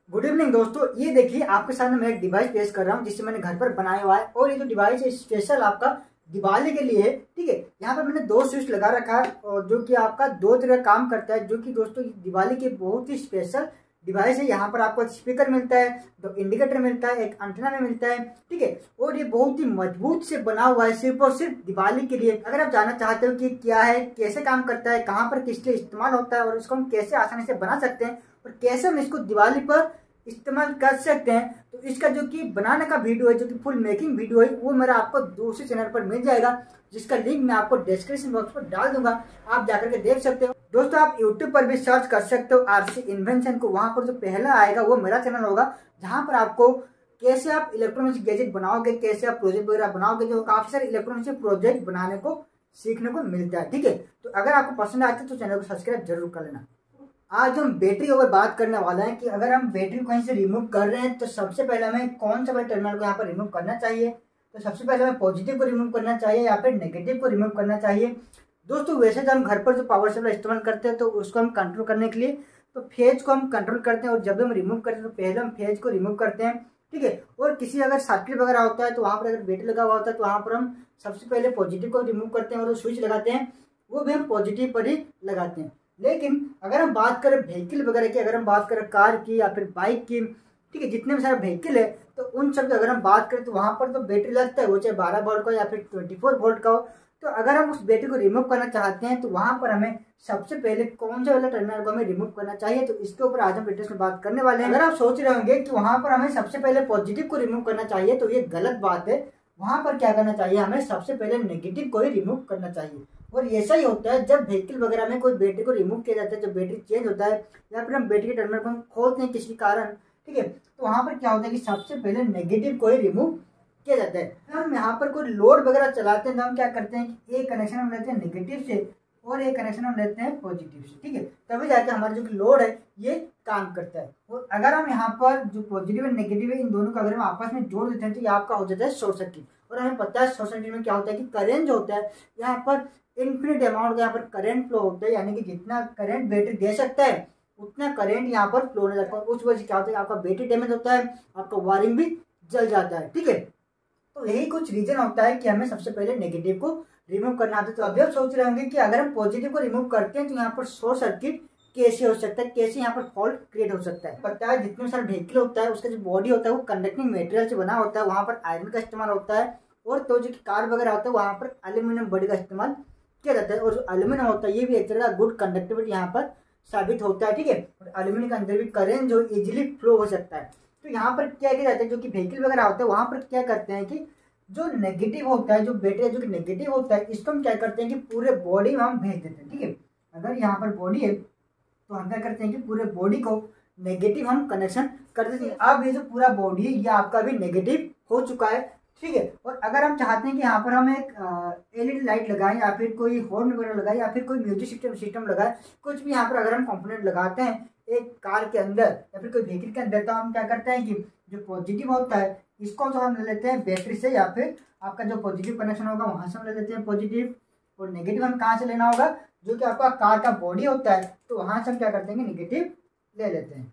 Good evening दोस्तों, ये देखिए आपके सामने मैं एक डिवाइस पेश कर रहा हूँ जिससे मैंने घर पर बनाया हुआ है। और ये जो डिवाइस है स्पेशल आपका दिवाली के लिए है। ठीक है, यहाँ पर मैंने दो स्विच लगा रखा है और जो कि आपका दो जगह काम करता है, जो कि दोस्तों दिवाली के बहुत ही स्पेशल डिवाइस है। यहाँ पर आपको एक स्पीकर मिलता है, दो इंडिकेटर मिलता है, एक एंटीना में मिलता है। ठीक है, और ये बहुत ही मजबूत से बना हुआ है सिर्फ और सिर्फ दिवाली के लिए। अगर आप जानना चाहते हो कि क्या है, कैसे काम करता है, कहाँ पर किस लिए इस्तेमाल होता है और इसको हम कैसे आसानी से बना सकते हैं और कैसे हम इसको दिवाली पर इस्तेमाल कर सकते हैं, तो इसका जो कि बनाने का वीडियो है, जो कि फुल मेकिंग वीडियो है, वो मेरा आपको दूसरे चैनल पर मिल जाएगा, जिसका लिंक मैं आपको डिस्क्रिप्शन बॉक्स पर डाल दूंगा। आप जाकर के देख सकते हो। दोस्तों आप YouTube पर भी सर्च कर सकते हो RC इन्वेंशन को, वहां पर जो पहला आएगा वो मेरा चैनल होगा, जहां पर आपको कैसे आप इलेक्ट्रॉनिक्स गैजेट बनाओगे, कैसे आप प्रोजेक्ट वगैरह बनाओगे, जो काफी सारे इलेक्ट्रॉनिक्स प्रोजेक्ट बनाने को सीखने को मिलता है। ठीक है, तो अगर आपको पसंद आते तो चैनल को सब्सक्राइब जरूर कर लेना। आज हम बैटरी ओवर बात करने वाले हैं कि अगर हम बैटरी को कहीं से रिमूव कर रहे हैं तो सबसे पहले हमें कौन सा वाले टर्मिनल को यहाँ पर रिमूव करना चाहिए। तो सबसे पहले हमें पॉजिटिव को रिमूव करना चाहिए या फिर नेगेटिव को रिमूव करना चाहिए। दोस्तों वैसे तो हम घर पर जो पावर सप्लाई इस्तेमाल करते हैं तो उसको हम कंट्रोल करने के लिए तो फेज को हम कंट्रोल करते हैं, और जब हम रिमूव करते हैं तो पहले हम फेज को रिमूव करते हैं। ठीक है, और किसी अगर सर्किट वगैरह होता है तो वहाँ पर अगर बैटरी लगा हुआ होता है तो वहाँ पर हम सबसे पहले पॉजिटिव को रिमूव करते हैं और जो स्विच लगाते हैं वो भी हम पॉजिटिव पर ही लगाते हैं। लेकिन अगर हम बात करें व्हीकल वगैरह की, अगर हम बात करें कार की या फिर बाइक की, ठीक है, जितने भी सारे व्हीकल है तो उन सब की अगर हम बात करें तो वहां पर तो बैटरी लगता है, वो चाहे 12 वोल्ट का या फिर 24 वोल्ट का हो। तो अगर हम उस बैटरी को रिमूव करना चाहते हैं तो वहां पर हमें सबसे पहले कौन सा वाला टर्मिनल को हमें रिमूव करना चाहिए, तो इसके ऊपर आज हम डिटेल्स में बात करने वाले हैं। अगर आप सोच रहे होंगे कि वहां पर हमें सबसे पहले पॉजिटिव को रिमूव करना चाहिए, तो ये गलत बात है। वहां पर क्या करना चाहिए, हमें सबसे पहले नेगेटिव को ही रिमूव करना चाहिए। और ऐसा ही होता है जब व्हीकल वगैरह में कोई बैटरी को रिमूव किया जाता है, जब बैटरी चेंज होता है या फिर हम बैटरी के टर्मिनल को हम खोलते हैं किसी कारण, ठीक है, तो वहां पर क्या होता है कि सबसे पहले नेगेटिव को ही रिमूव किया जाता है। हम यहाँ पर कोई लोड वगैरह चलाते हैं तो हम क्या करते हैं कि एक कनेक्शन हम लेते हैं नेगेटिव से और एक कनेक्शन हम लेते हैं पॉजिटिव से। ठीक है, तभी जाके हमारा जो लोड है ये काम करता है। और अगर हम यहाँ पर जो पॉजिटिव और नेगेटिव है इन दोनों को अगर हम आपस में जोड़ देते हैं तो ये आपका हो जाता है शॉर्ट सर्किट। और हमें पता है शॉर्ट सर्किट में क्या होता है कि करंट जो होता है यहाँ पर इन्फिनिट अमाउंट यहाँ पर करंट फ्लो होता है, यानी कि जितना करंट बैटरी दे सकता है उतना करंट यहाँ पर फ्लो होने लगता है। उस वजह से क्या होता है आपका बैटरी डैमेज होता है, आपका वायरिंग भी जल जाता है। ठीक है, तो यही कुछ रीजन होता है कि हमें सबसे पहले नेगेटिव को रिमूव करना आता है। तो अभी आप सोच रहे होंगे कि अगर हम पॉजिटिव को रिमूव करते हैं तो यहाँ पर शॉर्ट सर्किट कैसे हो सकता है, कैसे यहाँ पर फॉल्ट क्रिएट हो सकता है। पता है जितने सारे व्हीकल होता है उसका जो बॉडी होता है वो कंडक्टिंग मटेरियल से बना होता है, वहाँ पर आयरन का इस्तेमाल होता है। और तो जो कार वगैरह होता है वहाँ पर एल्यूमिनियम बॉडी का इस्तेमाल किया जाता है। और जो एल्यूमिनियम होता है ये भी एक तरह का गुड कंडक्टिविटी यहाँ पर साबित होता है। ठीक है, और एल्यूमिनियम के अंदर भी करंट जो इजिली फ्लो हो सकता है। तो यहाँ पर क्या किया जाता है, जो कि व्हीकल वगैरह होता है वहाँ पर क्या करते हैं कि जो नेगेटिव होता है, जो बैटरी जो कि नेगेटिव होता है, इसको हम क्या करते हैं कि पूरे बॉडी में हम भेज देते हैं। ठीक है, अगर यहाँ पर बॉडी है तो हम क्या करते हैं कि पूरे बॉडी को नेगेटिव हम कनेक्शन कर देते हैं। अब ये जो पूरा बॉडी है ये आपका भी नेगेटिव हो चुका है। ठीक है, और अगर हम चाहते हैं कि यहाँ पर हम एक LED लाइट लगाएं या फिर कोई हॉर्न वगैरह लगाएं या फिर कोई म्यूजिक सिस्टम लगाएं, कुछ भी यहाँ पर अगर हम कंपोनेंट लगाते हैं एक कार के अंदर या फिर कोई व्हीकल के अंदर, तो हम क्या करते हैं कि जो पॉजिटिव होता है इसको तो हम ले लेते हैं बैटरी से, या फिर आपका जो पॉजिटिव कनेक्शन होगा वहां से हम ले लेते हैं पॉजिटिव। और नेगेटिव हम कहाँ से लेना होगा, जो कि आपका कार का बॉडी होता है, तो वहां से हम क्या करते हैं नेगेटिव ले लेते हैं।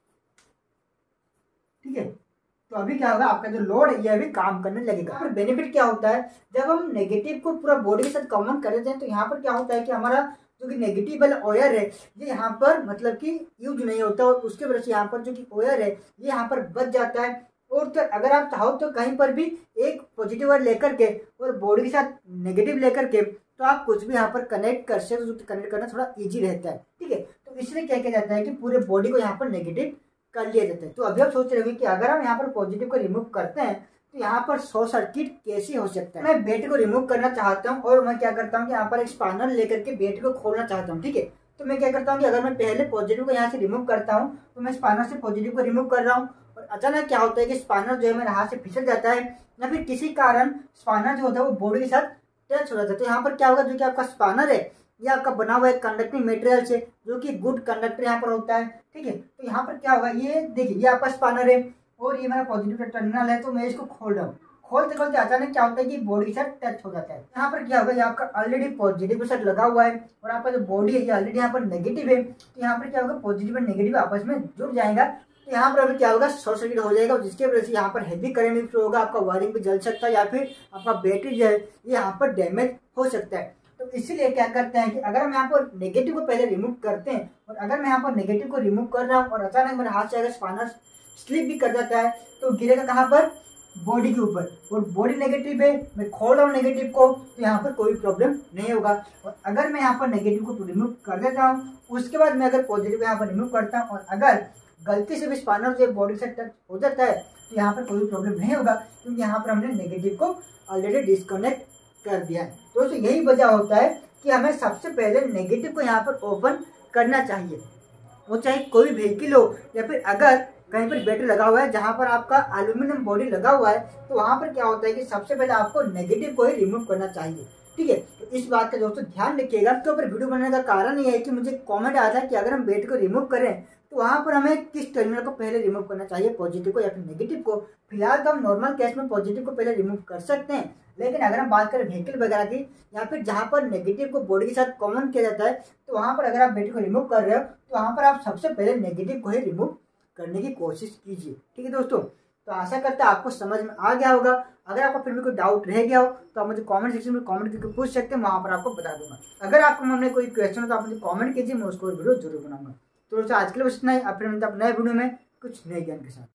ठीक है, तो अभी क्या होगा आपका जो लोड है ये अभी काम करने लगेगा। फिर बेनिफिट क्या होता है, जब हम नेगेटिव को पूरा बॉडी के साथ कॉमन कर देते हैं तो यहाँ पर क्या होता है कि हमारा जो कि नेगेटिव वाला वायर है ये यहाँ पर मतलब कि यूज नहीं होता, और उसके वजह से यहाँ पर जो कि वायर है ये यहाँ पर बच जाता है। और तो अगर आप चाहो तो कहीं पर भी एक पॉजिटिव वायर लेकर के और बॉडी के साथ नेगेटिव लेकर के तो आप कुछ भी यहाँ पर कनेक्ट कर सकते हो, तो कनेक्ट करना थोड़ा इजी रहता है। ठीक है, तो इसलिए क्या किया जाता है कि पूरे बॉडी को यहाँ पर नेगेटिव कर लिया जाता है। तो अभी आप सोच रहे होंगे कि अगर हम यहाँ पर पॉजिटिव को रिमूव करते हैं तो यहाँ पर शॉर्ट सर्किट कैसे हो सकता है। मैं बैटरी को रिमूव करना चाहता हूँ और मैं क्या करता हूँ कि यहाँ पर एक स्पानर लेकर के बैटरी को खोलना चाहता हूँ। ठीक है, तो मैं क्या करता हूँ कि अगर मैं पहले पॉजिटिव को यहाँ से रिमूव करता हूँ तो मैं स्पानर से पॉजिटिव को रिमूव कर रहा हूँ, और अचानक क्या होता है कि स्पानर जो है मेरे हाथ से फिसल जाता है या फिर किसी कारण स्पानर जो होता है वो बॉडी के साथ टच हो जाता है। तो यहाँ पर क्या होगा, जो कि आपका स्पानर है ये आपका बना हुआ है कंडक्टिंग मटेरियल से, जो कि गुड कंडक्टर यहाँ पर होता है। ठीक है, तो यहाँ पर क्या होगा, ये देखिए ये आपका स्पानर है और ये मेरा पॉजिटिव टर्मिनल है, तो मैं इसको खोल रहा हूँ। खोलते खोलते अचानक क्या होता है कि बॉडी के साथ टच हो जाता है। यहाँ पर क्या होगा, ये आपका ऑलरेडी पॉजिटिव के साथ लगा हुआ है और आपका जो बॉडी है ये ऑलरेडी यहाँ पर नेगेटिव है, तो यहाँ पर क्या होगा पॉजिटिव और नेगेटिव आपस में जुड़ जाएगा तो यहाँ पर अभी क्या होगा, शॉर्ट सर्किट हो जाएगा, जिसकी वजह से यहाँ पर हैवी करंट भी फ्लो होगा, आपका वायरिंग भी जल सकता है या फिर आपका बैटरी जो है ये यहाँ पर डैमेज हो सकता है। तो इसीलिए क्या करते हैं कि अगर हम यहाँ पर नेगेटिव को पहले रिमूव करते हैं, और अगर मैं यहाँ पर नेगेटिव को रिमूव कर रहा हूँ और अचानक मेरे हाथ से अगर स्पानर स्लिप भी कर जाता है तो गिरेगा कहाँ पर, बॉडी के ऊपर, और बॉडी नेगेटिव है, मैं खोल रहा हूँ नेगेटिव को, तो यहाँ पर कोई प्रॉब्लम नहीं होगा। और अगर मैं यहाँ पर नेगेटिव को रिमूव कर देता हूँ, उसके बाद मैं अगर पॉजिटिव यहाँ पर रिमूव करता हूँ और अगर गलती से भी स्पानर जो बॉडी से टच हो जाता है तो यहाँ पर कोई प्रॉब्लम नहीं होगा, क्योंकि यहाँ पर हमने नेगेटिव को ऑलरेडी डिस्कनेक्ट कर दिया है। दोस्तों यही वजह होता है कि हमें सबसे पहले नेगेटिव को यहाँ पर ओपन करना चाहिए, वो चाहे कोई व्हीकल हो या फिर अगर कहीं पर बैटरी लगा हुआ है जहां पर आपका एल्यूमिनियम बॉडी लगा हुआ है, तो वहां पर क्या होता है कि सबसे पहले आपको नेगेटिव को ही रिमूव करना चाहिए। ठीक है, तो इस बात का दोस्तों ध्यान रखिएगा। तो ऊपर वीडियो बनाने का कारण ये है कि मुझे कमेंट आया था कि अगर हम बैटरी को रिमूव करें तो वहां पर हमें किस टर्मिनल को पहले रिमूव करना चाहिए, पॉजिटिव को या फिर नेगेटिव को। फिलहाल तो हम नॉर्मल केस में पॉजिटिव को पहले रिमूव कर सकते हैं, लेकिन अगर हम बात करें व्हीकल वगैरह की या फिर जहां पर नेगेटिव को बॉडी के साथ कॉमन किया जाता है, तो वहां पर अगर आप बैटरी को रिमूव कर रहे हो तो वहां पर आप सबसे पहले नेगेटिव को ही रिमूव करने की कोशिश कीजिए। ठीक है दोस्तों, तो आशा करते हैं आपको समझ में आ गया होगा। अगर आपको फिर भी कोई डाउट रह गया हो तो आप मुझे कमेंट सेक्शन में कमेंट करके पूछ सकते हैं, वहां पर आपको बता दूंगा। अगर आपको हमने कोई क्वेश्चन हो तो आप मुझे कमेंट कीजिए, मैं उसको वीडियो जरूर बनाऊंगा। तो दोस्तों आज के लिए बस इतना ही, आप फिर मिलते हैं नए वीडियो में कुछ नए ज्ञान के साथ।